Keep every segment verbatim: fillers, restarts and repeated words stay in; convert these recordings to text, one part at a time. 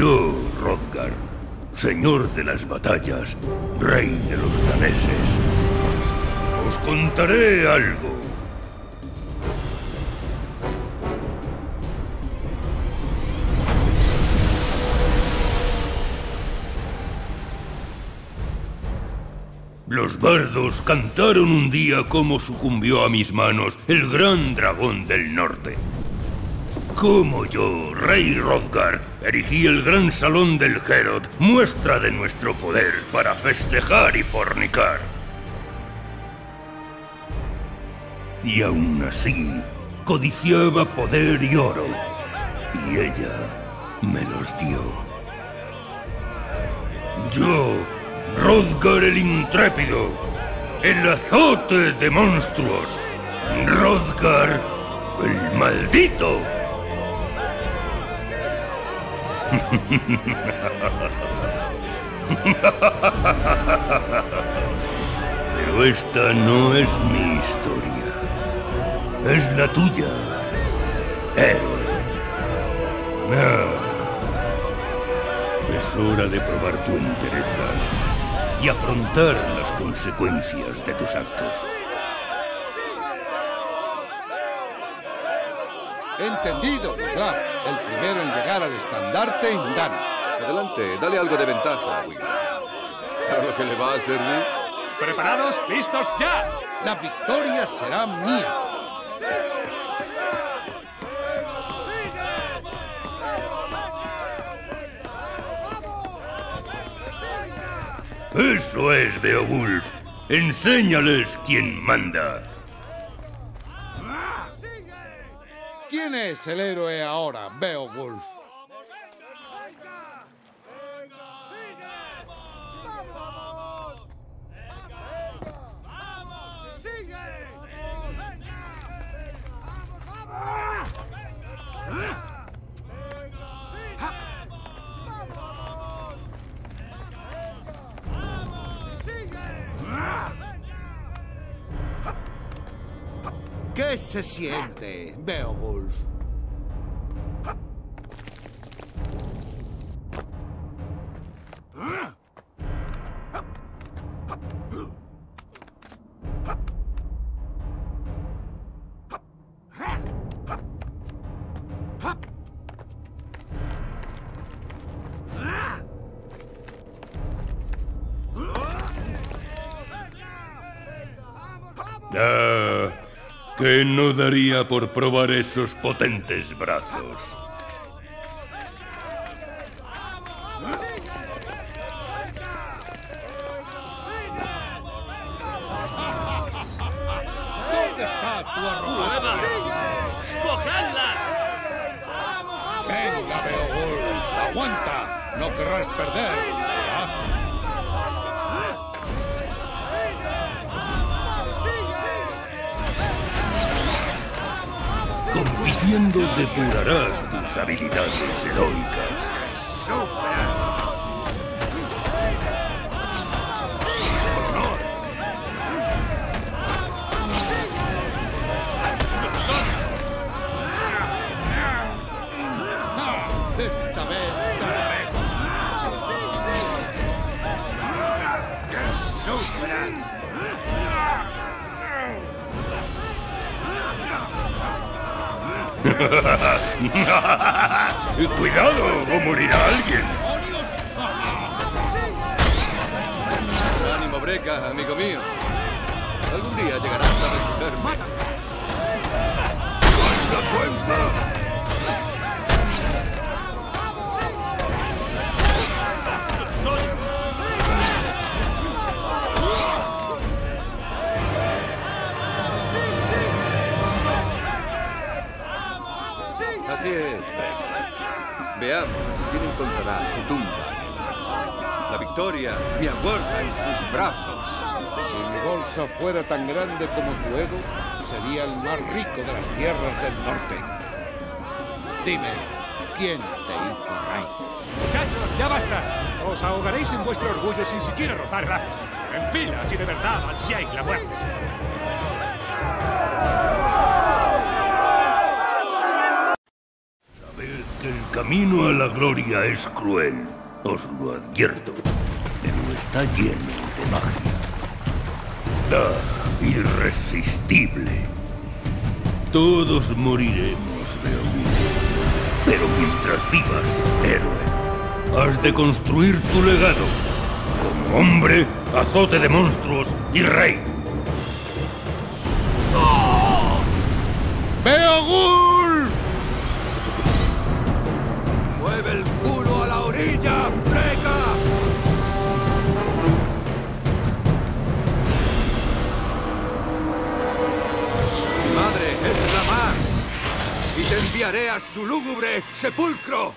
Yo, Hrothgar, señor de las batallas, rey de los daneses, os contaré algo. Los bardos cantaron un día cómo sucumbió a mis manos el gran dragón del norte. Cómo yo, rey Hrothgar, erigí el gran salón del Herod, muestra de nuestro poder para festejar y fornicar. Y aún así, codiciaba poder y oro. Y ella me los dio. Yo, Hrothgar el intrépido, el azote de monstruos, Hrothgar el maldito. Pero esta no es mi historia. Es la tuya, héroe. Ah, es hora de probar tu entereza y afrontar las consecuencias de tus actos. Entendido, Wiglaf. El primero en llegar al estandarte gana. Adelante, dale algo de ventaja, Wiglaf. ¿A lo que le va a servir? ¿Preparados? ¡Listos ya! La victoria será mía. Eso es, Beowulf. Enséñales quién manda. ¿Quién es el héroe ahora, Beowulf? ¿Qué se siente, Beowulf? Ah, ¿qué no daría por probar esos potentes brazos? ¿Dónde está tu arrogancia? ¡Cogedlas! Venga, Beowulf, aguanta. No querrás perder, ¿verdad? Compitiendo depurarás tus habilidades heroicas. No, esta vez ganaré. ¡Que sufran! ¡Cuidado! ¡O morirá alguien! Ánimo, Breca, amigo mío. Algún día llegarás a recogerme. ¡Da cuenta! Así es, Breca. Veamos quién encontrará su tumba. La victoria me aguarda en sus brazos. Si mi bolsa fuera tan grande como tu ego, sería el más rico de las tierras del norte. Dime, ¿quién te hizo rey? Muchachos, ya basta. Os ahogaréis en vuestro orgullo sin siquiera rozarla. En fila, si de verdad ansiáis la muerte. Sabed que el camino a la gloria es cruel, os lo advierto, pero está lleno de magia. Ah, irresistible. Todos moriremos de orgullo, pero mientras vivas, héroe, has de construir tu legado como hombre, azote de monstruos y rey. ¡Beowulf! ¡Mueve el culo a la orilla, Freca! Mi madre es la mar, y te enviaré a su lúgubre sepulcro.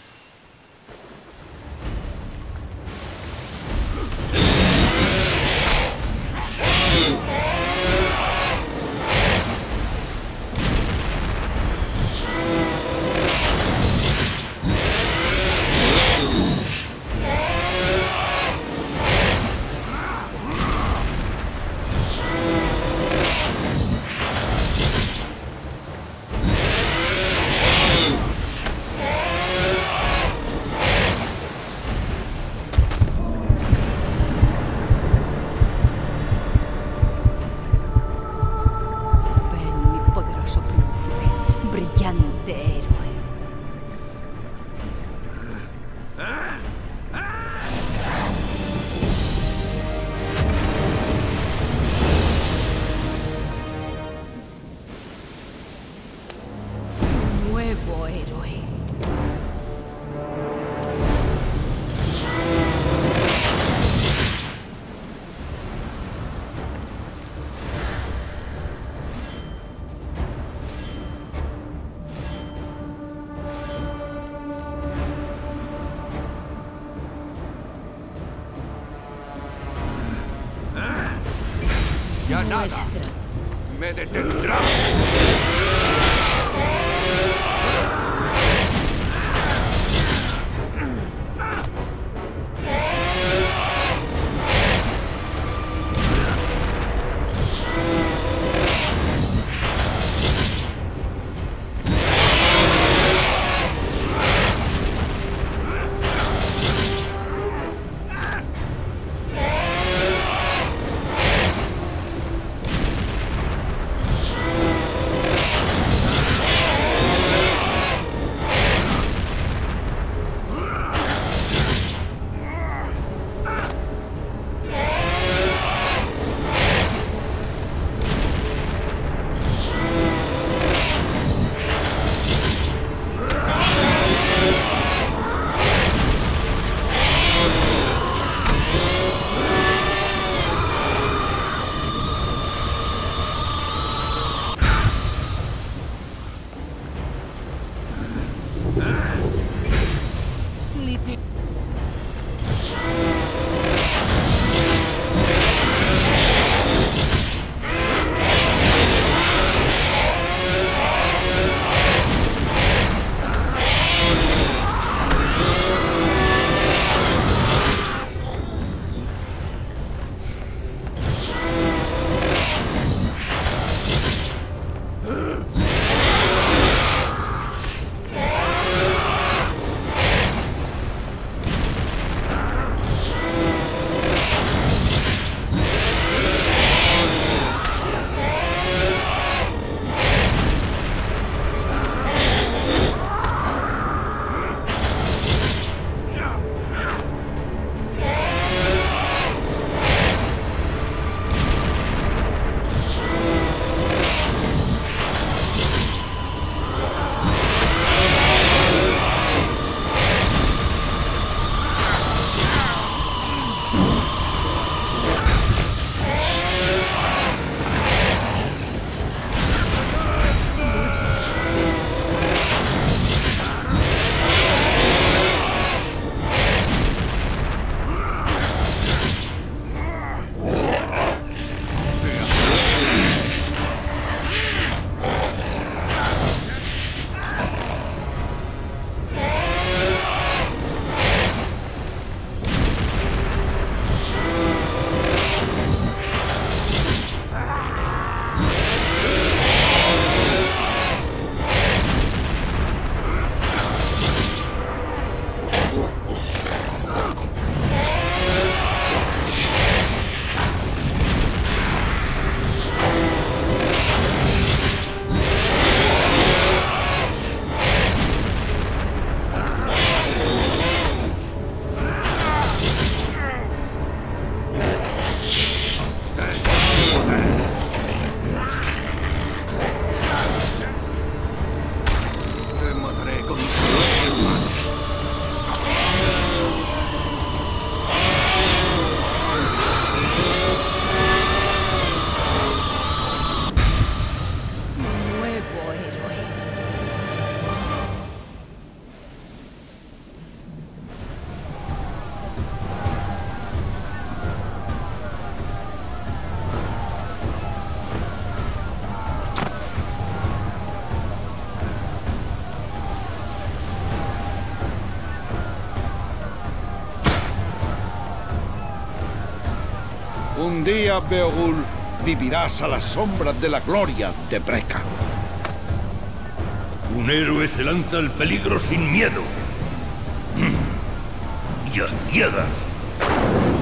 Ya nada me detendrá. Un día, Beowulf, vivirás a las sombras de la gloria de Breca. Un héroe se lanza al peligro sin miedo. Y a ciegas.